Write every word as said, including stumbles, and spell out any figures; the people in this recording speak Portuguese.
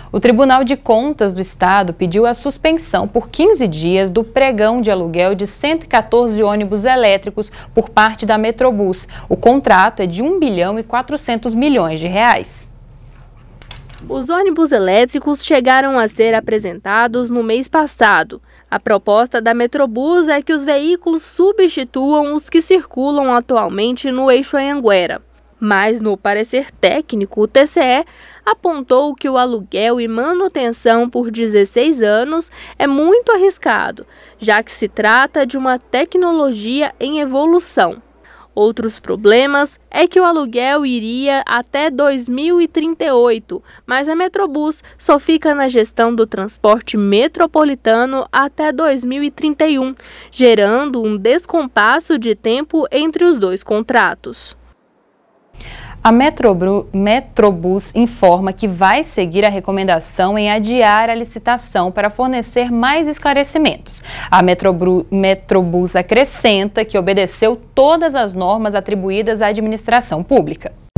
O Tribunal de Contas do Estado pediu a suspensão por quinze dias do pregão de aluguel de cento e quatorze ônibus elétricos por parte da Metrobus. O contrato é de um bilhão e quatrocentos milhões de reais. Os ônibus elétricos chegaram a ser apresentados no mês passado. A proposta da Metrobus é que os veículos substituam os que circulam atualmente no eixo Anhanguera. Mas no parecer técnico, o T C E apontou que o aluguel e manutenção por dezesseis anos é muito arriscado, já que se trata de uma tecnologia em evolução. Outros problemas é que o aluguel iria até dois mil e trinta e oito, mas a Metrobus só fica na gestão do transporte metropolitano até dois mil e trinta e um, gerando um descompasso de tempo entre os dois contratos. A Metrobus informa que vai seguir a recomendação em adiar a licitação para fornecer mais esclarecimentos. A Metrobus acrescenta que obedeceu todas as normas atribuídas à administração pública.